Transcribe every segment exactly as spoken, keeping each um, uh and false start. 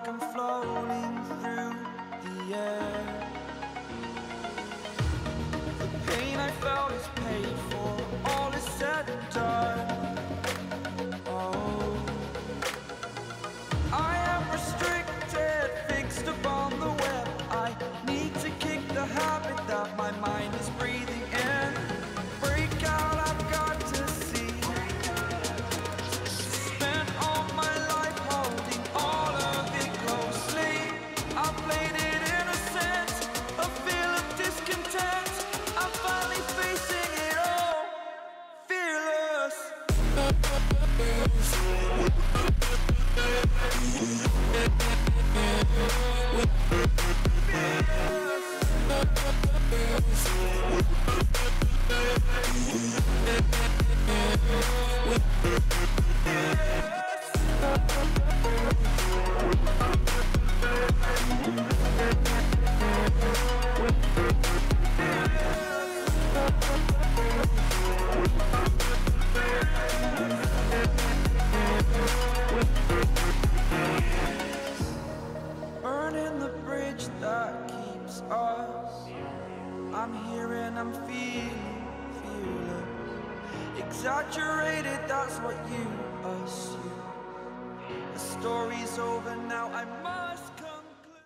like I'm floating through the air. The pain I felt is paid for, all is said and done. Oh, I am restricted, fixed upon the web. I need to kick the habit that my mind is breathing in. Break out, I've got to see. Spent all my life holding all of it closely. I played it innocent, a feel of discontent. I'm finally facing it all, fearless. Burning the bridge that keeps us. I'm here and I'm feeling fearless. Exaggerated, that's what you assume. The story's over now, I must conclude.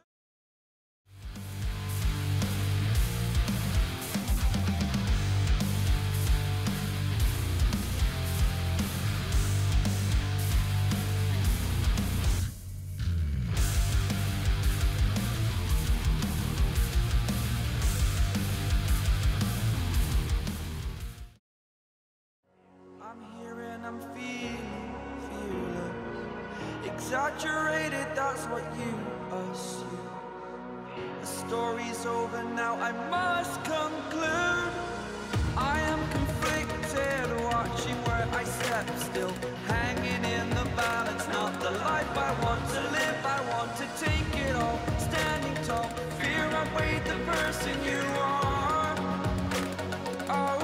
I'm here and I'm feeling fearless. Exaggerated, that's what you assume. The story's over now, I must conclude. I am conflicted, watching where I step still, hanging in the balance. Not the life I want to live, I want to take it all. Standing tall, fear I weighed the person you are. Oh,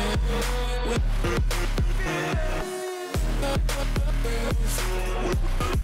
with